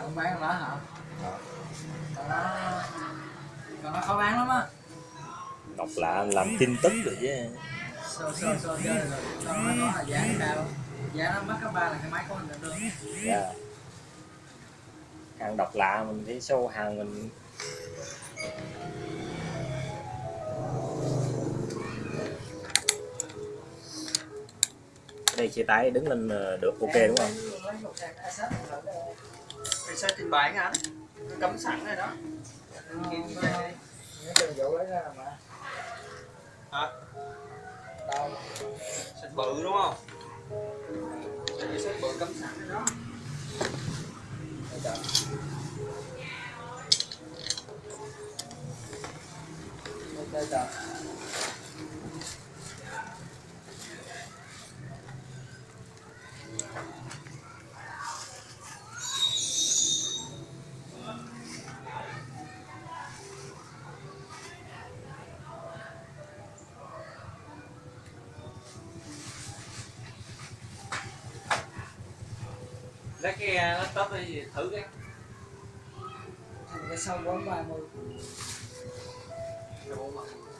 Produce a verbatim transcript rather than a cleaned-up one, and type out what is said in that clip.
không bán đó hả? Còn nó còn nó khó bán lắm á. Độc lạ làm tin tức rồi chứ. Sơ sơ sơ chơi rồi. Còn nó có là giá nó cao. Giá nó mắc gấp ba là cái máy của mình được. Dạ. Hàng độc lạ mình phải show hàng mình. Đây chia tay đứng lên được ok đúng không? Thì sao trình bày anh? Cấm sẵn rồi đó. Những cái vụ lấy ra mà. Hả? Đâu? Xịt bự đúng không? Thì xịt bự cấm sẵn rồi đó. Đây trời. Lấy cái laptop đi thử cái. Cái xong quán ba mươi. Cái bộ mặt.